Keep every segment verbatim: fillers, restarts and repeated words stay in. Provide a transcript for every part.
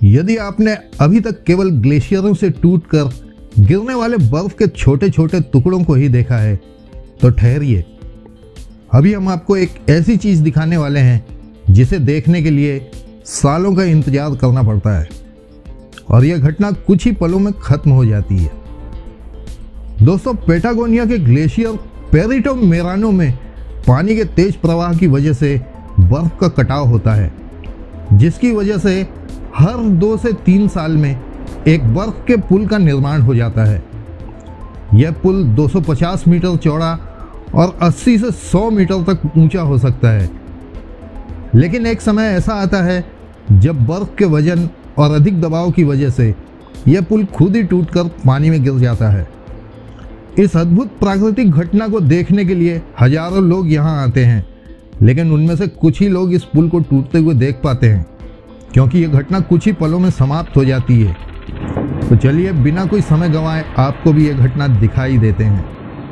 यदि आपने अभी तक केवल ग्लेशियरों से टूटकर गिरने वाले बर्फ के छोटे छोटे टुकड़ों को ही देखा है तो ठहरिए, अभी हम आपको एक ऐसी चीज दिखाने वाले हैं जिसे देखने के लिए सालों का इंतजार करना पड़ता है और यह घटना कुछ ही पलों में खत्म हो जाती है। दोस्तों, पेटागोनिया के ग्लेशियर पेरिटो मेरानो में पानी के तेज प्रवाह की वजह से बर्फ का कटाव होता है, जिसकी वजह से हर दो से तीन साल में एक बर्फ के पुल का निर्माण हो जाता है। यह पुल दो सौ पचास मीटर चौड़ा और अस्सी से सौ मीटर तक ऊंचा हो सकता है। लेकिन एक समय ऐसा आता है जब बर्फ के वजन और अधिक दबाव की वजह से यह पुल खुद ही टूटकर पानी में गिर जाता है। इस अद्भुत प्राकृतिक घटना को देखने के लिए हजारों लोग यहाँ आते हैं, लेकिन उनमें से कुछ ही लोग इस पुल को टूटते हुए देख पाते हैं, क्योंकि यह घटना कुछ ही पलों में समाप्त हो जाती है। तो चलिए बिना कोई समय गंवाए आपको भी यह घटना दिखाई देते हैं।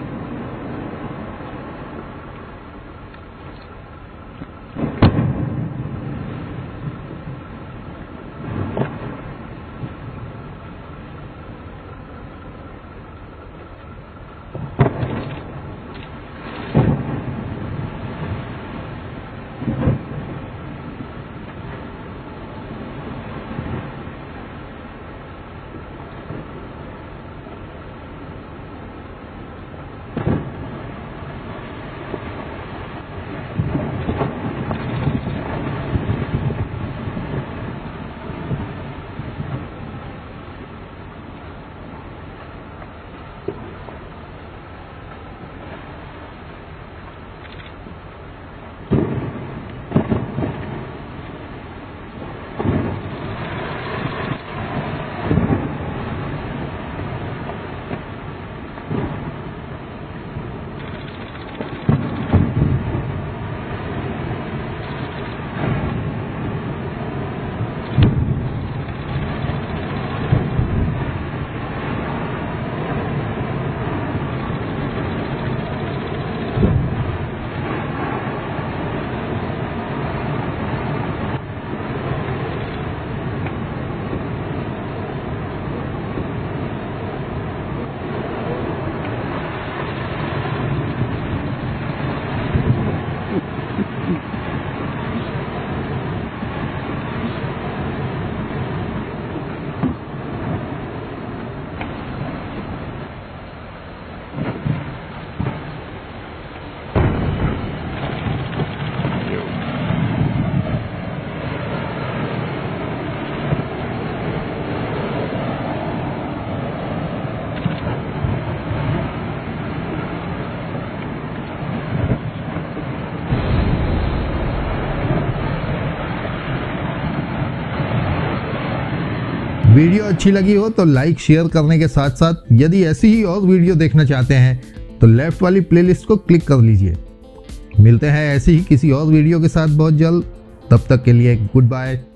वीडियो अच्छी लगी हो तो लाइक शेयर करने के साथ साथ यदि ऐसी ही और वीडियो देखना चाहते हैं तो लेफ्ट वाली प्लेलिस्ट को क्लिक कर लीजिए। मिलते हैं ऐसी ही किसी और वीडियो के साथ बहुत जल्द। तब तक के लिए गुड बाय।